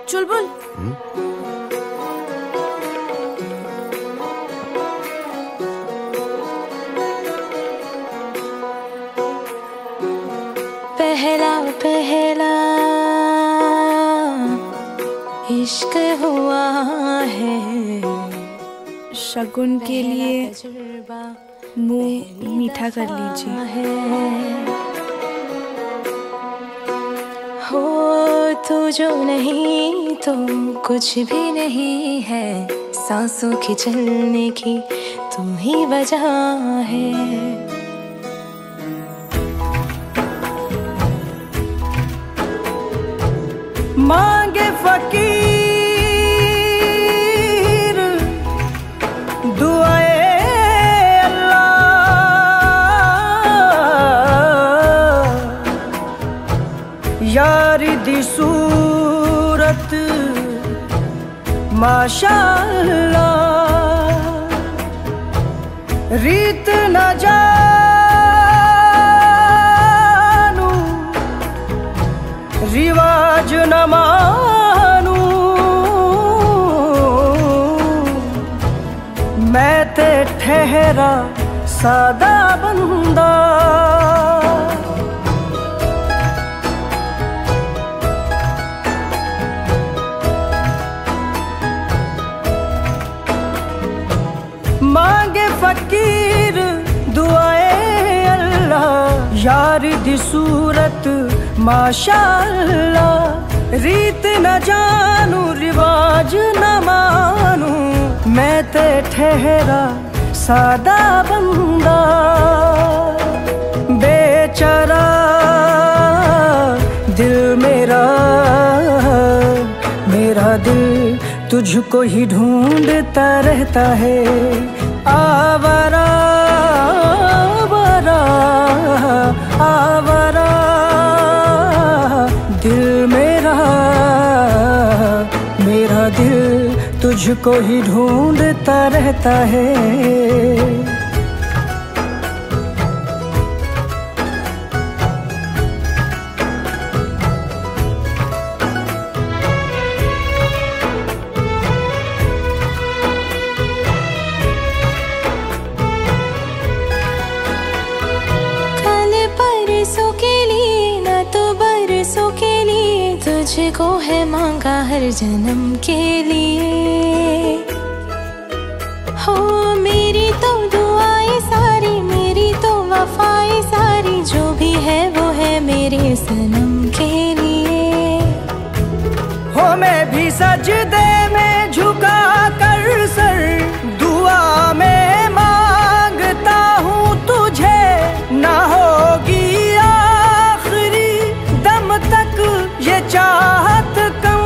चुलबुल। पहला पहला इश्क हुआ है, शगुन के लिए मुंह मीठा कर लीजिए। हो तू जो नहीं तो कुछ भी नहीं है, सांसों के चलने की तू ही वजह है। मांगे फकीर दुआए अल्लाह, यारी दी सूरत माशाअल्लाह, रीत न जानू रिवाज न मानू, मैं ते ठहरा सादा बंदा। मांगे फकीर दुआए अल्लाह, यारी दी सूरत माशाअल्लाह, रीत न जानू रिवाज न मानू, मैं ते ठहरा सादा बंदा। बेचारा दिल मेरा, मेरा दिल तुझको ही ढूंढता रहता है। आवारा आवारा आवारा दिल मेरा, मेरा दिल तुझको ही ढूंढता रहता है। तुझको है मांगा हर जन्म के लिए, हो मेरी तो दुआएं सारी, मेरी तो वफाएं सारी, जो भी है वो है मेरे सनम के लिए। हो मैं भी सजदे में झुका कर सर, दुआ में मांगता हूँ तुझे, ना होगी आखिरी दम तक ये चाहत कम।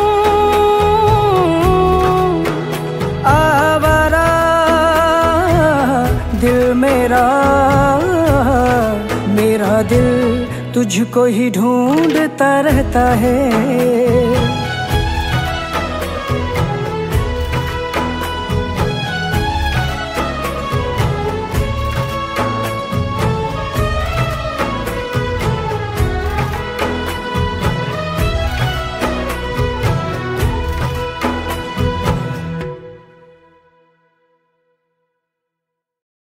आवारा दिल मेरा, मेरा दिल तुझको ही ढूंढता रहता है।